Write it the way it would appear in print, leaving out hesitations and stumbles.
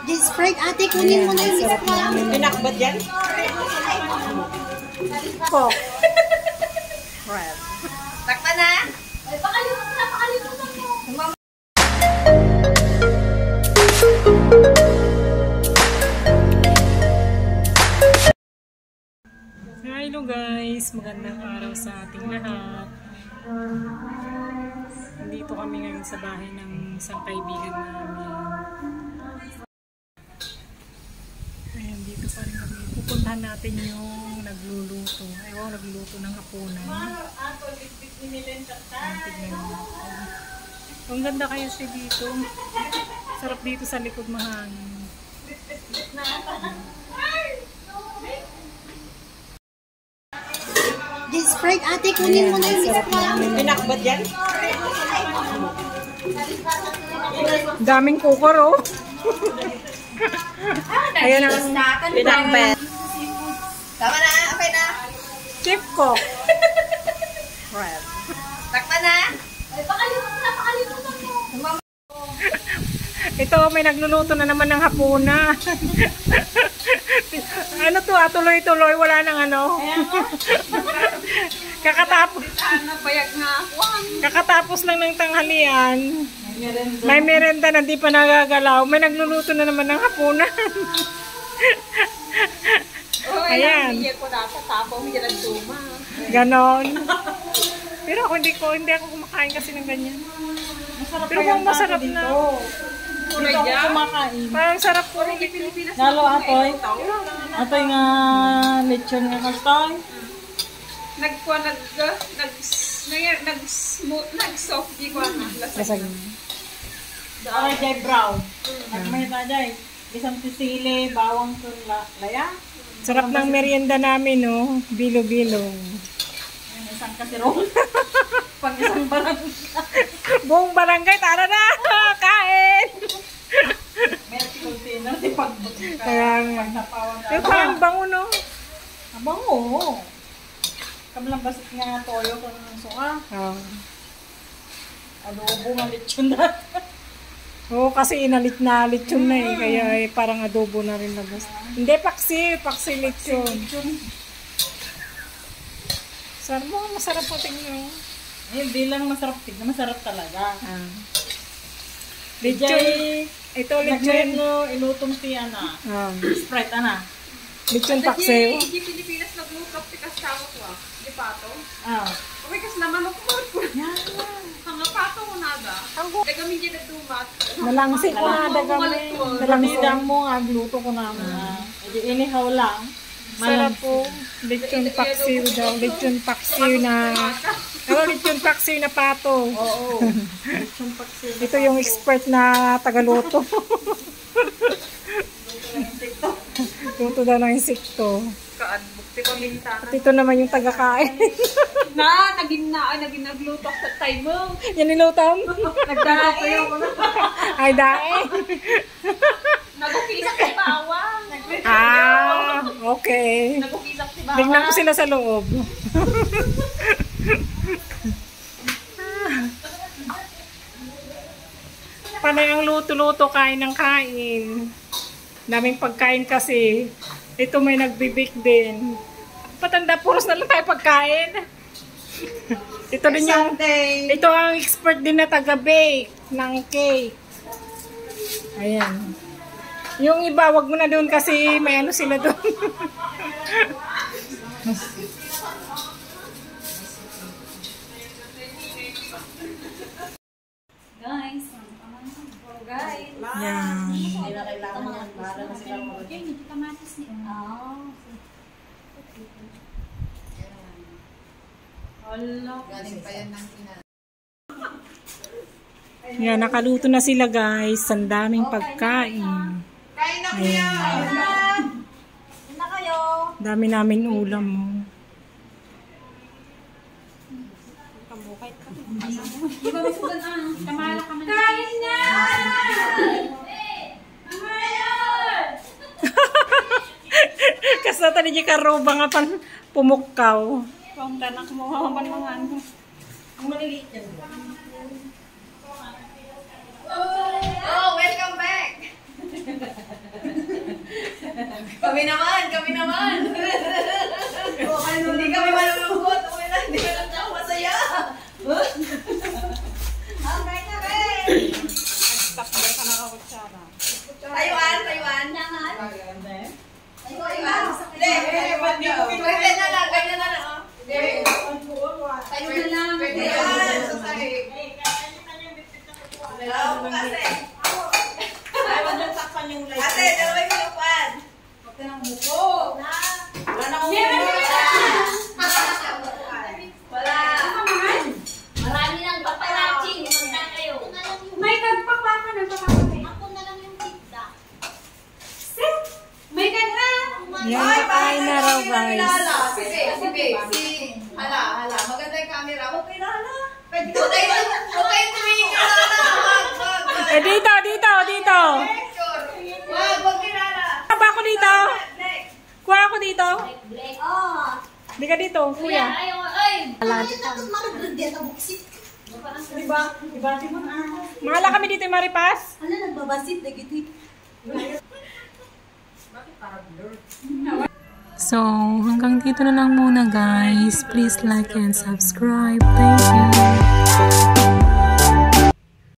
Sprite ate, kunin mo na yung Sprite. Pinakbad yan? Coke. Crab. Takpan na. Ay, pakalimutan mo. Hello guys, magandang araw sa ating lahat. Nandito kami ngayon sa bahay ng isang kaibigan namin. Ayan, dito pa rin kami. Pupuntahan natin yung nagluluto. Ayaw, nagluluto ng hapunan. Tignan mo. Ang ganda kaya siya dito. Sarap dito sa likod, mahangin. Sprite ate, kunin mo na yung Sprite. Pinakbad yan? Daming kukor, oh. Ayan ang pinakbad. Tama na, okay na. chip ko. Crab. Takpan na. Ay, pakalimutan mo. Ito, may nagluluto na naman ng hapuna. Ano to, tuloy-tuloy, wala nang ano. Kakatapos lang ng tanghalian. May merenda na di pa nagagalaw. May nagluluto na naman ng hapuna. Ayan. Ganon. Pero ako hindi ako kumakain kasi ng ganyan. Pero kung masarap na. Hindi ako kumakain. Parang sarap po. Lalo atoy. Atoy nga lechon nga kastoy. Nag-soft di ko na. Lasag. Ay, jay brown. Nagmahita jay. Isang tisili, bawang laya. Sarap ng merienda namin, no? Bilo-bilo. Isang kasirol. Pag isang barangay. Buong barangay, tara na! Kain! Meron si container, si pagbagka. Kaya nga. Yung parang bango, no? Abango. Kamalang basit nga toyo kung ng suka. Oh. Adobo nga lechon na. Oo, kasi inalit na lechon na eh. Kaya eh, parang adobo na rin labas. Hindi, paksi lechon. Sarap mo, masarap po tingnan. Hindi lang masarap tignan, masarap talaga. Lechon. Ito lechon. No, ilutong tiya na. Sprite na. Lechon paksiw. Hindi Pilipinas nag-lukap ti kastawa ko di pato. Okay, kasi naman ako ko. Hanga pato ko nada. Dagami dyan nagdumat. Nalangsi ko na, dagami. Nalangsidang mo nga, gluto ko naman. Hindi inihaw lang. Sarap po. Lechon paksiw daw. Lechon paksiw na... Ano, lechon paksiw na pato. Oo. Lechon paksiw. Ito yung expert na tagaluto. Luto daw ng insekto. Kaadbukti ko minta. At ito naman yung tagakain. Naging nagluto sa time mo. Yan nilutom? Nagdato ko yung Ay, dae. Nagukisak si bawang. Okay. Nagukisak si bawang. Tignan ko sila sa loob. Panay ang luto-luto, kain ng kain. Daming pagkain kasi. Ito may nagbibake din. Patanda, puros na lang tayo pagkain. Ito din yung... Ito ang expert din na taga-bake ng cake. Ayan. Yung iba, wag mo na doon kasi may ano sila doon. Guys. Yan. Hindi na kailangan yan. Bahala na sila mo. Hindi kamatis ni. Galing pa yan ng Yan, nakaluto na sila guys. Ang daming pagkain. Kain na kuya! Kain na kayo! Dami namin ulam mo. Kain na! Kasi tali di karoba nga pan pumukaw. Kung tanak mo, haman mga ano. Ang maliliit yan. Oh, welcome back! Kami naman. Hindi kami malulungkot. Okay lang, hindi ka lang masaya. Okay na, Ray. Stop na ka nakakutsara. Tayuan. Tayuan. Ganyan na lang. Tayo na lang. Ate, dalawa yung lupan. Huwag ka nang muko. Wala na akong wala. Marami ng paparazzi. Maganda kayo. May nagpapa ka, Ako na lang yung pizza. May kanta. Yan, kain na raw guys. Hala. Maganda yung camera. Huwag kayo na hala. Huwag kayo tumingin ka hala. Eh, dito. Huwag kayo na hala. Kuha ako dito. Kuha ako dito. Black. Hindi ka dito, kuya. Ayaw, ay. Diba mo na ako. Mahala kami dito, Maripas. Ano, nagbabasit na gito. So, hanggang dito na lang muna guys. Please like and subscribe. Thank you.